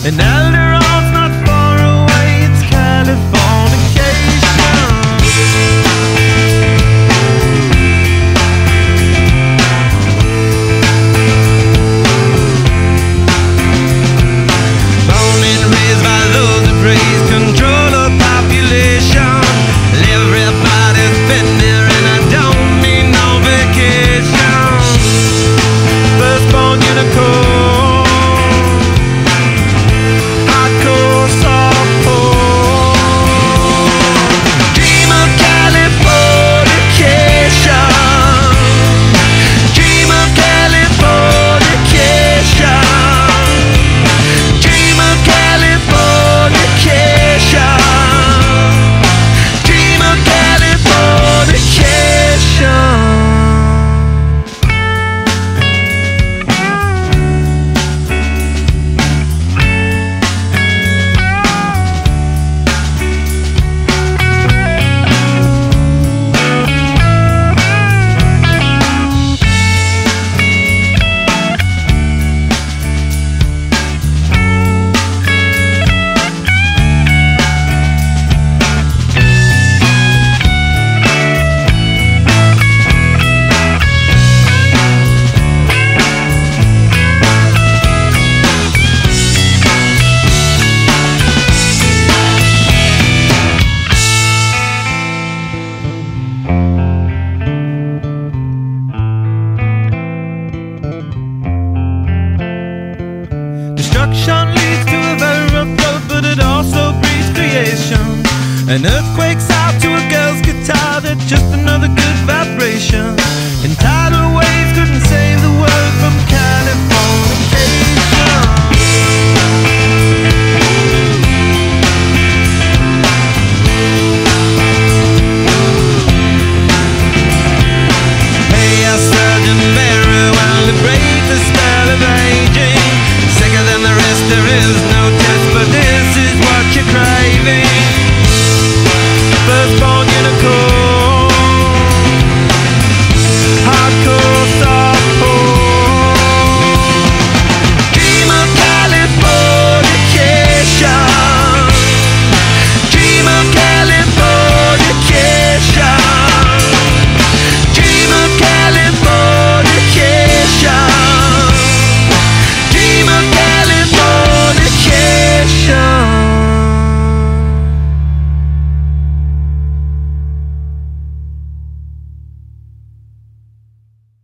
And Alderon's not far away, it's Californication. Born and raised by those that praise control of population. Everybody's been there and I don't mean no vacation. Firstborn unicorn. Destruction leads to a very rough road, but it also breeds creation. And earth